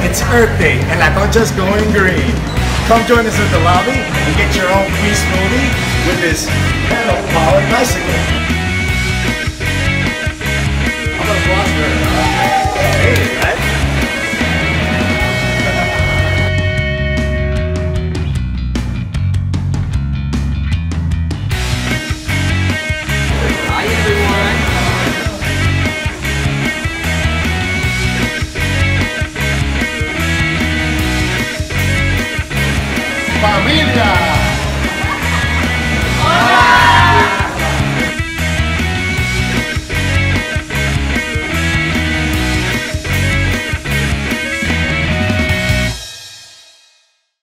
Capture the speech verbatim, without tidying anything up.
It's Earth Day and La Concha's going green. Come join us at the lobby and get your own free smoothie with this pedal-powered bicycle.